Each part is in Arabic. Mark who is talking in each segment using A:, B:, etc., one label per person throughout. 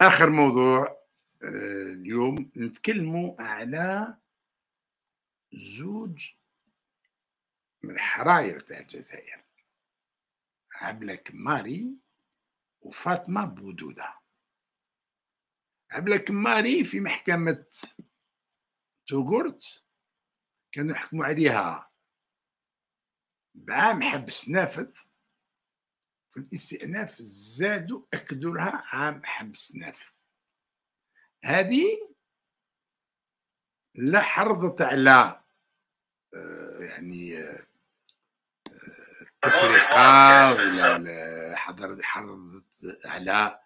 A: آخر موضوع اليوم نتكلموا على زوج من الحراير تاع الجزائر، عبلة كماري وفاطمة بودودة. عبلة كماري في محكمة توغورت كانوا يحكموا عليها بعام حبس نافذ، في الاستئناف زادوا أكدوا لها عام حبس نافذ. هذه لا حرضت على يعني التفرقة ولا حرضت على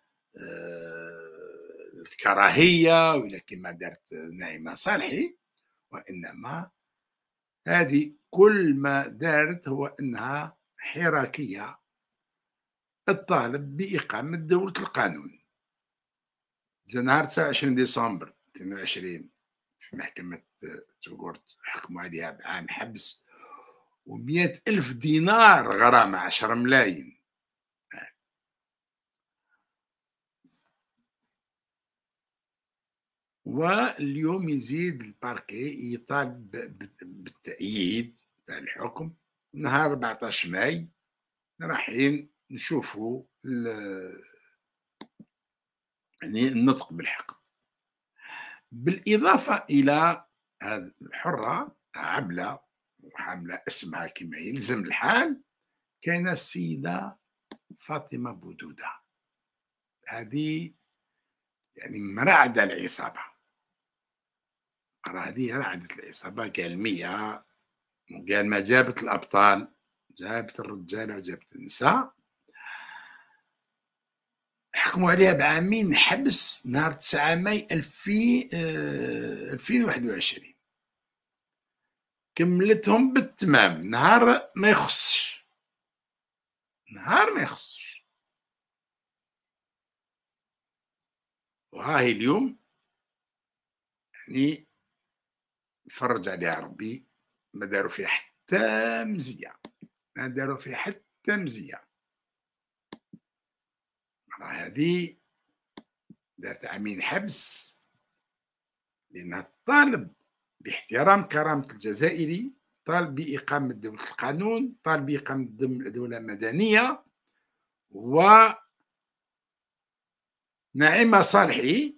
A: الكراهية ولا كما دارت ناعمة صالحي، وإنما هذه كل ما دارت هو أنها حراكية الطالب بإقامة دولة القانون. نهار 29 ديسمبر 22 في محكمة توغورت حكموا عليها بعام حبس و100 ألف دينار غرامة، 10 ملايين. واليوم يزيد الباركي يطالب بالتأييد تاع الحكم. نهار 14 ماي رايحين نشوفوا يعني النطق بالحكم. بالإضافة إلى هذه الحرة عبلة وحاملة اسمها كما يلزم الحال، كاينة السيدة فاطمة بودودة، هذه يعني مرعدة العصابة. هذه رعدت العصابة، قال 100 وقال ما جابت الأبطال، جابت الرجالة وجابت النساء. حكموا عليها بعامين حبس نهار 9 ماي 2021. كملتهم بالتمام نهار ما يخصش، نهار ما يخصش. وهاهي اليوم يعني فرج عليها ربي، ما داروا فيها حتى مزية، ما داروا فيها حتى مزية. هذه دارت عامين حبس لأنها طالب باحترام كرامة الجزائري، طالب بإقامة دولة القانون، طالب بإقامة دولة مدنية. ونعيمة صالحي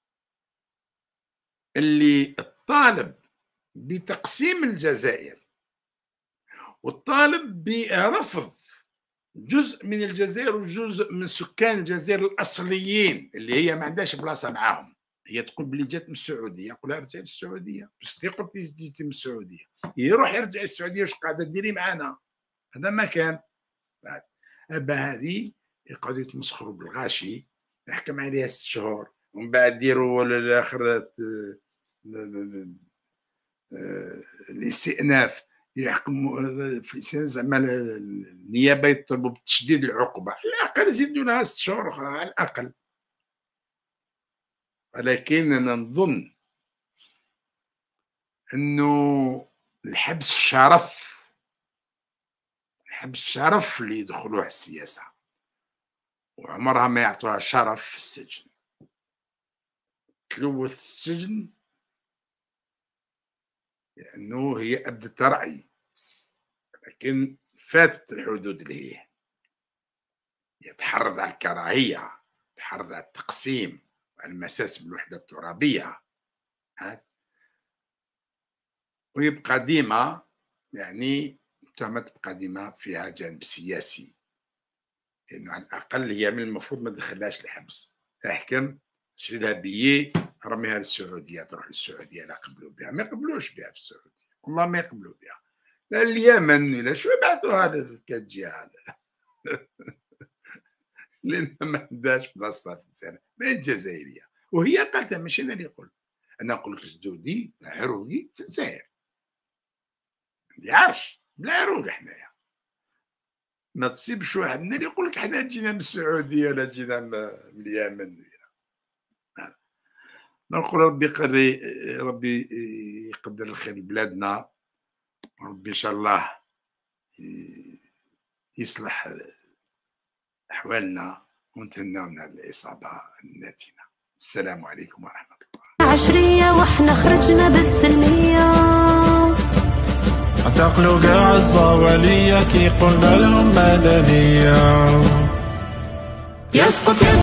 A: اللي الطالب بتقسيم الجزائر والطالب برفض جزء من الجزائر وجزء من سكان الجزائر الأصليين اللي هي ما عندهاش بلاصة معاهم. هي تقول بلي جات من السعوديه، يقول لها رجعي للسعوديه، بس قلتي جيتي من السعوديه، يروح يرجع للسعوديه، واش قاعده ديري معانا؟ هذا ما كان. هذه يقعدوا يتمسخروا بالغاشي، يحكم عليها 6 شهور ومن بعد ديروا الاخر الاستئناف، يحكموا في الاستئناف زعما النيابه يطلبوا بتشديد العقوبه، على الاقل يزيدوا لها 6 شهور اخرى على الاقل. ولكن انا نظن انه الحبس شرف، الحبس شرف اللي يدخلوه السياسه، وعمرها ما يعطوها شرف في السجن. تلوث السجن لانه هي ابدت راي، لكن فاتت الحدود اللي هي يتحرض على الكراهيه، يتحرض على التقسيم وعلى المساس بالوحده الترابيه، ويبقى ديما يعني التهمة تبقى ديما فيها جانب سياسي، لانه على الاقل هي من المفروض ما تدخلهاش الحبس، احكم شري لها بيي رميها للسعوديه، تروح للسعوديه، لا قبلوا بها، ما يقبلوش بها في السعوديه، والله ما يقبلوا بها، لا اليمن ولا شو يبعثوها للكجيال لان ما عندهاش بلاصتها في الجزائر، ما هي الجزائريه. وهي قالتها، ماشي انا اللي نقول، انا نقول لك جدودي عروقي في الجزائر، عندي عرش بالعروق حنايا. ما تصيبش واحد اللي يقول لك حنا جينا من السعوديه ولا جينا من اليمن. نقول ربي يقدر، ربي يقدر الخير لبلادنا، وربي ان شاء الله يصلح احوالنا ونتهناو من هذه الاصابه الناتنه. السلام عليكم ورحمة الله.
B: عشرية واحنا خرجنا بالسلمية،
C: اعتقلوا قاع الزوالية كي قلنا لهم مدنية. يسقط